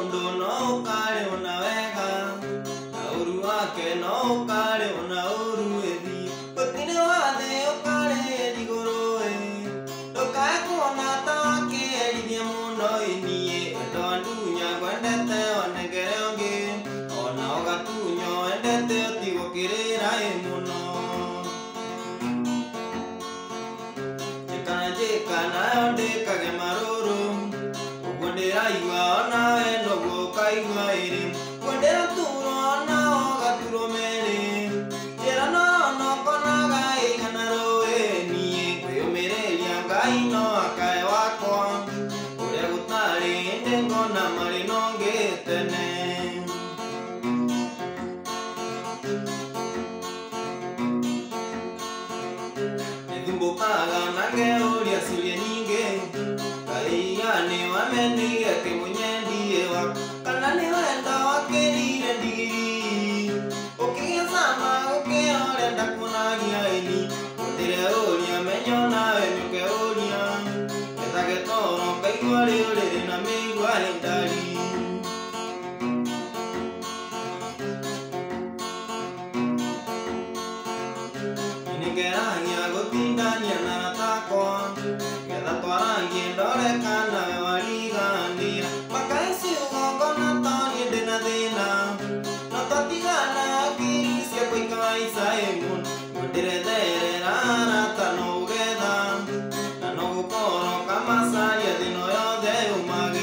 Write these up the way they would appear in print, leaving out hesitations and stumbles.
mundu no ukare unawega na uru wake no ukare una uru ethi gutire wathe ukare iguru ndukae kuona ta wakerithia muno inie wendo ndunya gwendete onegere ungi ona ugatunyo wendete utigukirira muno kana ndikage maruru uguo ndiraigua onawe noguo ukaigua iri kwendera turo onao gaturo meri njĩra nokonaga igana rũĩ niĩ kwĩyũmĩrĩria Ngai no akae wakwa ũrĩa gũtarĩ hĩndĩ ngona marĩ nongĩ tene nĩthumbũkaga na ngeuria ciũria nyingĩ kaia nĩ wamenire kĩmunyendie waku kana nĩ wenda wakĩrire ndigiri ũkĩgĩa cama ũkĩrorenda kuonagia ĩni gũtirĩ ũria menyo nawe mĩũke ũria gethage toro ngaigua rĩũrĩrĩ na mĩigua nĩ ndari nĩngeragia gũtindania na ratakwa getha twarangie ndore kana we wariganĩra makaiciugo ngona to niĩ ndĩna thĩna no twatigana akiri ciakwa ikahaica mũno ngũndĩretherera arata no ũgetha na no gũkorwo kamacaria thĩno yothe ũmage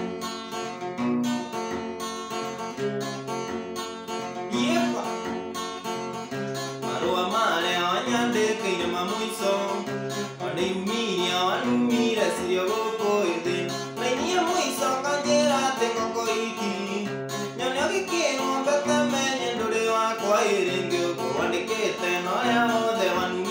marũa marĩa wanyandĩkĩire ma mũico wanĩumiria wanumire cirio gũkũ thĩ na inie mũico kanjĩra atĩ ngoko iki nyonio gĩkĩrwo mbete menye ndũrĩ wakwa ĩrĩngĩ ũguo wandĩkĩte na ũrĩa wothe wanu